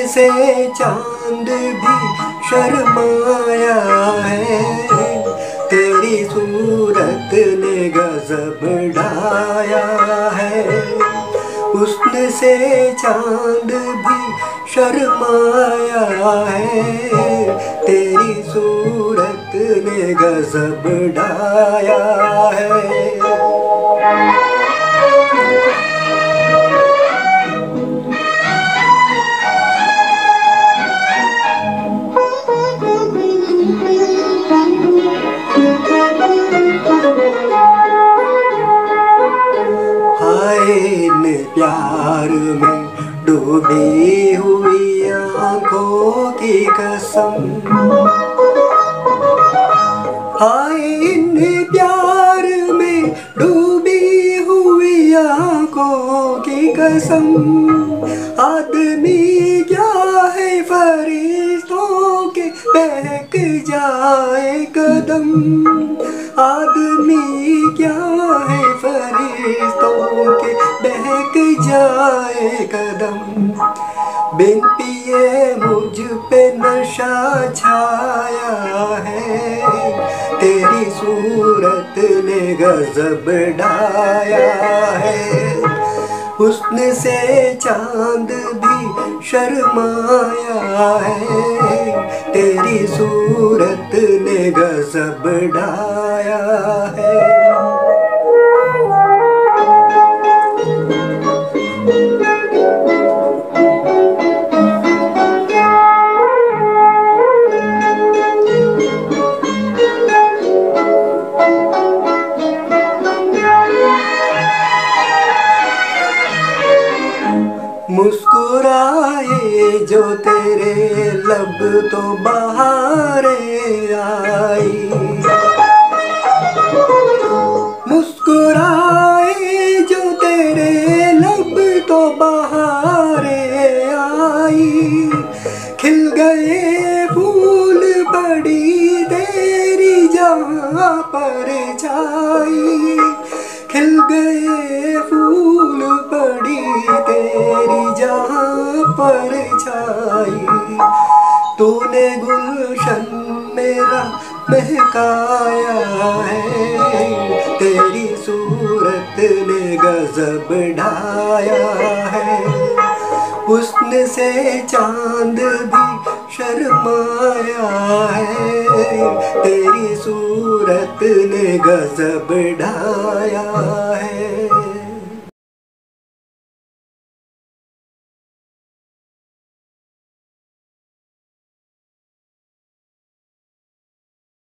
से चांद भी शर्माया है, तेरी सूरत ने गजब ढाया है। हुस्न से चांद भी शर्माया है, तेरी सूरत ने गजब ढाया है। हाय इन प्यार में डूबी हुई आँखों की कसम, हाय इन प्यार में डूबी हुई आँखों की कसम। आदमी क्या है फरिश्तों के बहक जाए कदम, आदमी क्या है फरिश्तों के बहक जाए कदम। बिन पिए मुझ पे नशा छाया है, तेरी सूरत ने गजब ढाया है। हुस्न से चांद भी शर्माया है, तेरी सूरत ने गजब ढाया है। मुस्कुराए जो तेरे लब तो बहारें आई, मुस्कुराए जो तेरे लब तो बहारें आई। खिल गए फूल बड़ी तेरी जहाँ पर छाई, खिल गए फूल बड़ी तेरी जहाँ पर छाई। तूने गुलशन मेरा महकाया है, तेरी सूरत ने गजब ढाया है। हुस्न से चांद भी शर्माया है, तेरी सूरत ने गजब ढाया है।